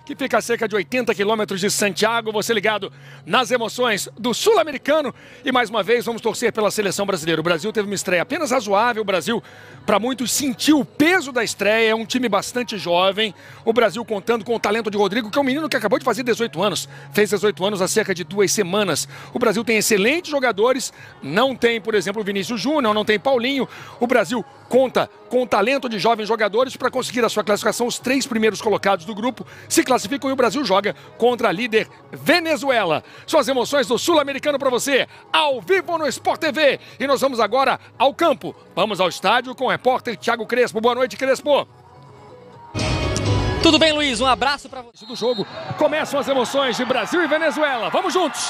que fica a cerca de 80 quilômetros de Santiago. Você ligado nas emoções do Sul-Americano. E mais uma vez vamos torcer pela seleção brasileira. O Brasil teve uma estreia apenas razoável. O Brasil, para muitos, sentiu o peso da estreia. É um time bastante jovem. O Brasil contando com o talento de Rodrigo, que é um menino que acabou de fazer 18 anos. Fez 18 anos há cerca de 2 semanas. O Brasil tem excelentes jogadores. Não tem, por exemplo, o Vinícius Júnior, não tem Paulinho. O Brasil conta com o talento de jovens jogadores para conseguir a sua classificação. Os 3 primeiros colocados do grupo se classificam e o Brasil joga contra a líder Venezuela. Suas emoções do Sul-Americano para você, ao vivo no Sport TV. E nós vamos agora ao campo. Vamos ao estádio com o repórter Thiago Crespo. Boa noite, Crespo. Tudo bem, Luiz? Um abraço para você. Do jogo começam as emoções de Brasil e Venezuela. Vamos juntos.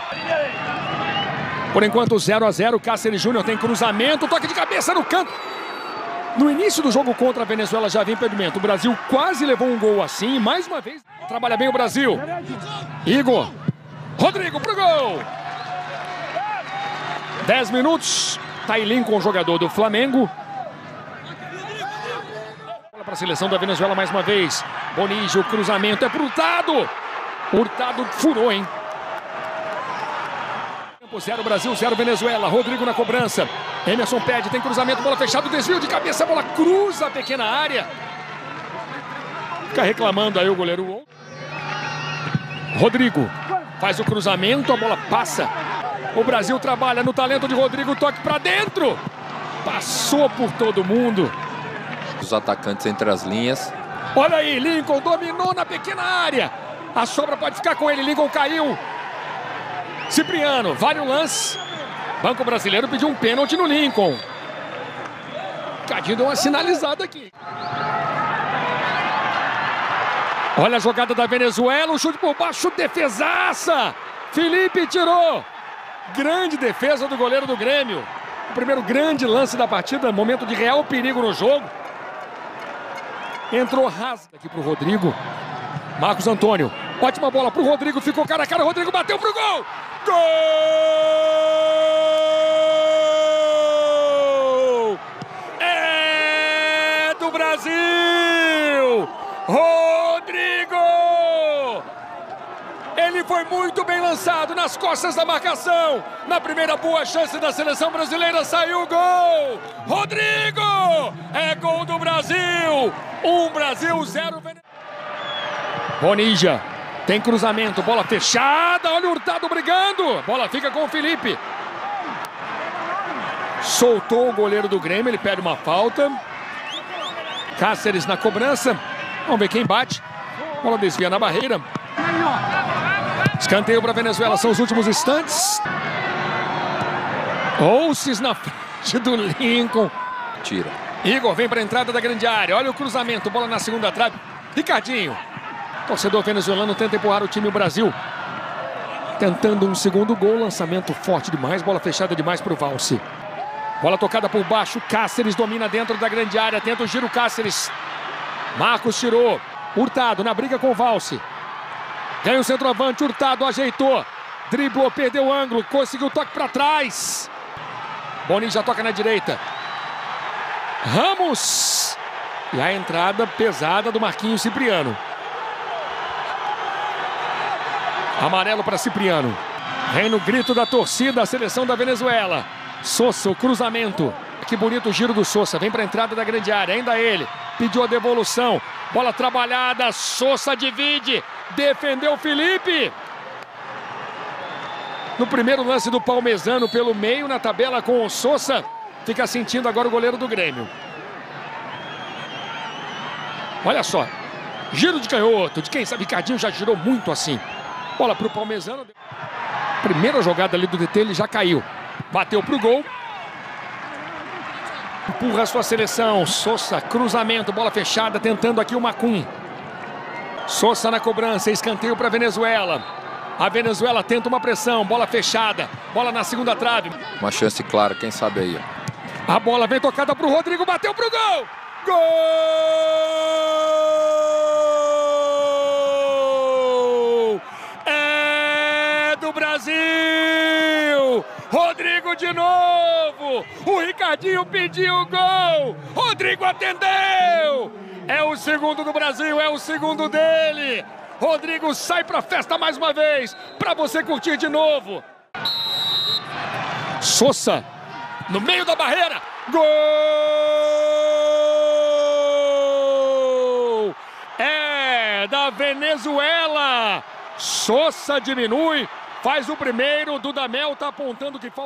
Por enquanto 0 a 0, Cáceres Júnior tem cruzamento, toque de cabeça no canto. No início do jogo contra a Venezuela já havia impedimento. O Brasil quase levou um gol assim. Mais uma vez, trabalha bem o Brasil. Igor. Rodrigo pro gol. 10 minutos. Tá aí Lincoln, jogador do Flamengo. Bola para a seleção da Venezuela mais uma vez. Bonija, o cruzamento é pro Hurtado. Hurtado furou, hein? 0 Brasil, 0 Venezuela. Rodrigo na cobrança. Emerson pede, tem cruzamento, bola fechada, desvio de cabeça, a bola cruza a pequena área. Fica reclamando aí o goleiro. Rodrigo faz o cruzamento, a bola passa. O Brasil trabalha no talento de Rodrigo, toque para dentro. Passou por todo mundo. Os atacantes entre as linhas. Olha aí, Lincoln dominou na pequena área. A sobra pode ficar com ele, Lincoln caiu. Cipriano, vale o lance. Banco brasileiro pediu um pênalti no Lincoln. Cadinho deu uma sinalizada aqui. Olha a jogada da Venezuela, um chute por baixo, defesaça. Felipe tirou. Grande defesa do goleiro do Grêmio. O primeiro grande lance da partida, momento de real perigo no jogo. Entrou rasga aqui pro Rodrigo. Marcos Antônio, ótima bola pro Rodrigo, ficou cara a cara, Rodrigo bateu pro gol! Gol! É do Brasil! Rodrigo! Ele foi muito bem lançado nas costas da marcação. Na primeira boa chance da seleção brasileira saiu o gol! Rodrigo! É gol do Brasil! 1 Brasil, 0 Venezuela. Bonija, tem cruzamento, bola fechada, olha o Hurtado brigando, bola fica com o Felipe. Soltou o goleiro do Grêmio, ele pede uma falta. Cáceres na cobrança, vamos ver quem bate. Bola desvia na barreira. Escanteio para a Venezuela, são os últimos instantes. Ouces na frente do Lincoln. Tira. Igor vem para a entrada da grande área, olha o cruzamento, bola na segunda trave. Ricardinho. Torcedor venezuelano tenta empurrar o time, o Brasil tentando um segundo gol, lançamento forte demais, bola fechada demais para o Valse. Bola tocada por baixo, Cáceres domina dentro da grande área, tenta o giro Cáceres. Marcos tirou, Hurtado na briga com o Valse. Ganha o centroavante, Hurtado ajeitou, driblou, perdeu o ângulo, conseguiu o toque para trás. Boninho já toca na direita. Ramos. E a entrada pesada do Marquinhos Cipriano. Amarelo para Cipriano. Vem no grito da torcida a seleção da Venezuela. Sosa, o cruzamento. Que bonito o giro do Sosa. Vem para a entrada da grande área. Ainda ele. Pediu a devolução. Bola trabalhada. Sosa divide. Defendeu o Felipe. No primeiro lance do Palmezano pelo meio na tabela com o Sosa. Fica sentindo agora o goleiro do Grêmio. Olha só. Giro de canhoto. De quem sabe, Ricardinho já girou muito assim. Bola para o Palmezano. Primeira jogada ali do DT, ele já caiu. Bateu para o gol. Empurra a sua seleção. Sosa, cruzamento, bola fechada, tentando aqui o Macum. Sosa na cobrança, escanteio para a Venezuela. A Venezuela tenta uma pressão, bola fechada. Bola na segunda trave. Uma chance clara, quem sabe aí. A bola vem tocada para o Rodrigo, bateu para o gol! Gol! É do Brasil! Rodrigo de novo! O Ricardinho pediu o gol! Rodrigo atendeu! É o segundo do Brasil, é o segundo dele! Rodrigo sai pra festa mais uma vez, pra você curtir de novo. Sousa, no meio da barreira. Gol! É da Venezuela. Sousa diminui, faz o primeiro. Dudamel tá apontando que falta.